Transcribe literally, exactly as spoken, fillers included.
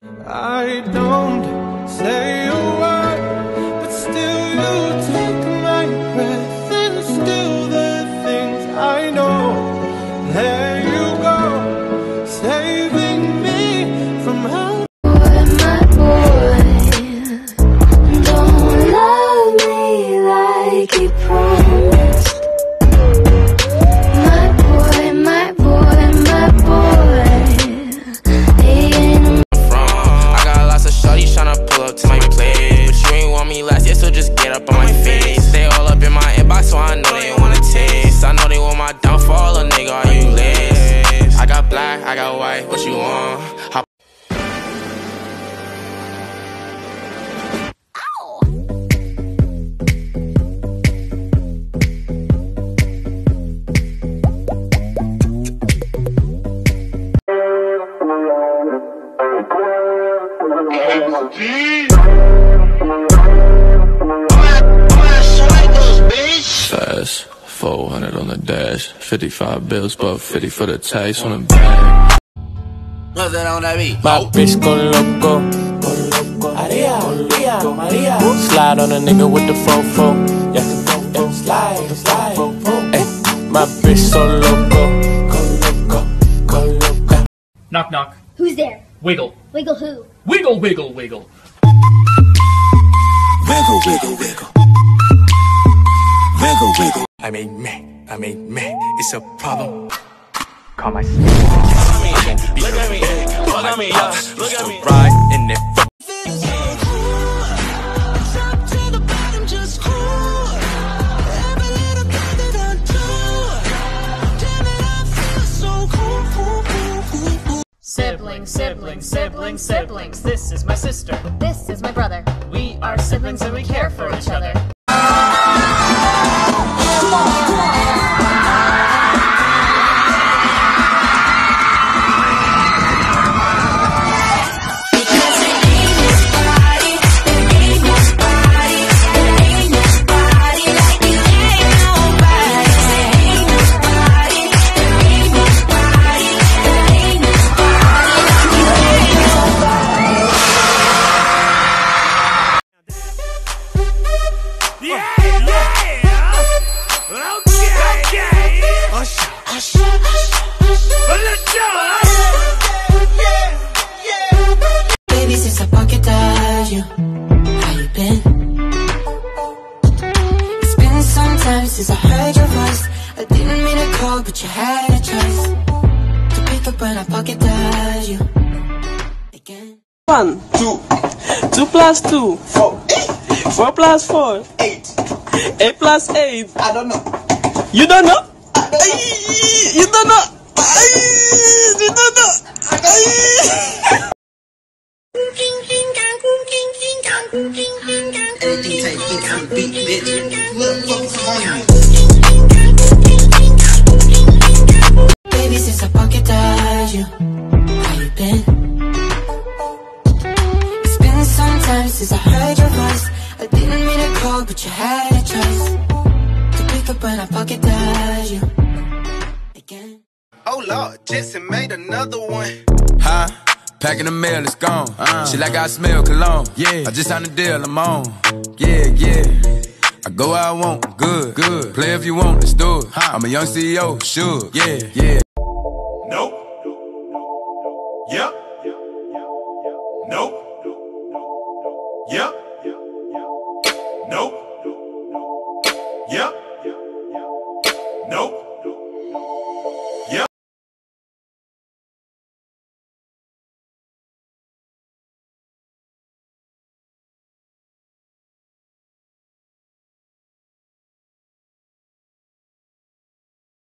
I don't say a word, but still you take my breath, and still the things I know. There you go, saving me from hell. Boy, my boy, don't love me like you promised. My boy, my boy, my boy, he ain't I got lots of shorties tryna pull up to my place, but you ain't want me last year, so just get up on my face. They all up in my inbox, so I know they wanna taste. I know they want my downfall, a nigga, are you lazy? I got black, I got white, what you want? Hop Fast, four hundred on the dash, fifty-five bills, but fifty for the tax on the bag. What's that on that beat? My bitch go loco, go loco, Maria, Maria, Maria. Slide on a nigga with the fofo, yeah, yeah. Slide, slide, ay, my bitch so loco, go loco, go loco. Knock knock. Who's there? Wiggle. Wiggle who? Wiggle wiggle wiggle. Wiggle, wiggle, wiggle. Wiggle, wiggle. I mean me, I mean me, it's a problem. Call my Look at me, look at me, look at me, yeah, look at me. Ride in it. Siblings, siblings, siblings, siblings. This is my sister. This is my brother. We are siblings and we care for each other. Baby, since I pocket dialed you, how you been? It's been some time since I heard your voice. I didn't mean to call, but you had a choice to pick up when I pocket dialed you again. One, two, two plus two, four, eight, four plus four, eight, eight plus eight. I don't know. You don't know? I don't know. You don't know? You don't know? Baby, since I pocket dialed you, how you been? It's been some time since I heard your voice. I didn't mean to call, but you had a choice to pick up when I pocket dialed you again. Oh Lord, Jetson made another one. Huh? Packing the mail, it's gone. Uh, Shit like I smell cologne. Yeah. I just signed a deal, I'm on. Yeah, yeah. I go where I want, good, good. Play if you want, let's do it. Huh. I'm a young C E O, sure. Yeah, yeah. Nope. Yep. Nope. Yep. Nope. Yep. Nope.